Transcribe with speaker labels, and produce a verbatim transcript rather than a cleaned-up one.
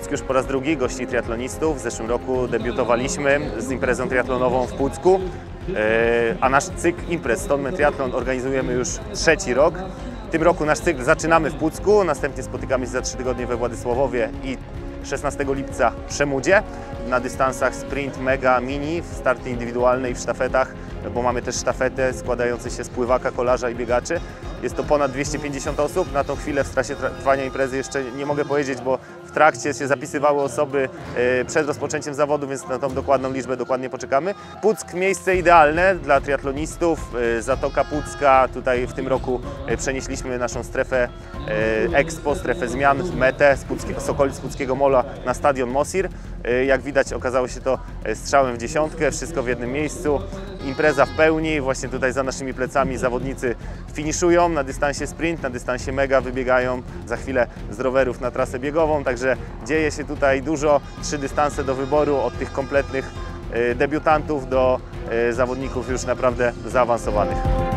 Speaker 1: Puck już po raz drugi gości triatlonistów. W zeszłym roku debiutowaliśmy z imprezą triatlonową w Pucku, a nasz cykl imprez Stoneman Triathlon organizujemy już trzeci rok. W tym roku nasz cykl zaczynamy w Pucku, następnie spotykamy się za trzy tygodnie we Władysławowie i szesnastego lipca w Przemudzie na dystansach sprint, mega, mini, w starty indywidualne i w sztafetach, bo mamy też sztafetę składającą się z pływaka, kolarza i biegaczy. Jest to ponad dwieście pięćdziesiąt osób. Na tą chwilę w trakcie trwania imprezy jeszcze nie mogę powiedzieć, bo w trakcie się zapisywały osoby przed rozpoczęciem zawodu, więc na tą dokładną liczbę dokładnie poczekamy. Puck, miejsce idealne dla triatlonistów. Zatoka Pucka. Tutaj w tym roku przenieśliśmy naszą strefę Expo, strefę zmian, metę z okolic Puckiego Mola na stadion Mosir. Jak widać, okazało się to strzałem w dziesiątkę, wszystko w jednym miejscu. Impreza w pełni, właśnie tutaj za naszymi plecami zawodnicy finiszują na dystansie sprint, na dystansie mega wybiegają za chwilę z rowerów na trasę biegową, także dzieje się tutaj dużo, trzy dystanse do wyboru, od tych kompletnych debiutantów do zawodników już naprawdę zaawansowanych.